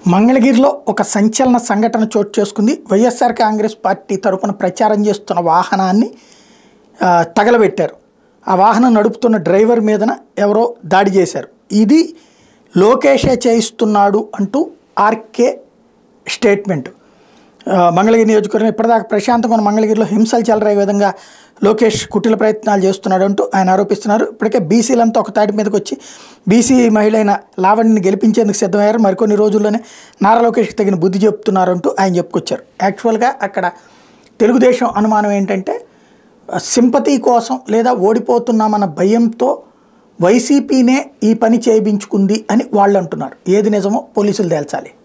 మంగళగిరిలో ఒక సంచలన సంఘటన చోటు చేసుకుంది. వైఎస్ఆర్ కాంగ్రెస్ పార్టీ తరపున ప్రచారం చేస్తున్న వాహనాన్ని తగలబెట్టారు. ఆ వాహనం నడుపుతున్న డ్రైవర్ మీదన ఎవరో దాడి చేశారు. ఇది లోకేషే చేయిస్తున్నాడు అంటూ ఆర్కే స్టేట్మెంట్. మంగళగిరి నియోజకవర్గం ఇప్పటిదాకా ప్రశాంతంగా ఉన్న మంగళగిరిలో హింసలు చెలరే విధంగా లోకేష్ కుటిల ప్రయత్నాలు చేస్తున్నాడు అంటూ ఆయన ఆరోపిస్తున్నారు. ఇప్పటికే బీసీలంతా ఒక తాటి మీదకి వచ్చి బీసీ మహిళ అయిన లావణ్యని గెలిపించేందుకు సిద్ధమయ్యారు. మరికొన్ని రోజుల్లోనే నారా లోకేష్కి తగిన బుద్ధి చెప్తున్నారు అంటూ ఆయన చెప్పుకొచ్చారు. యాక్చువల్గా అక్కడ తెలుగుదేశం అనుమానం ఏంటంటే సింపతి కోసం లేదా ఓడిపోతున్నామన్న భయంతో వైసీపీనే ఈ పని చేయించుకుంది అని వాళ్ళు అంటున్నారు. ఏది నిజమో పోలీసులు తేల్చాలి.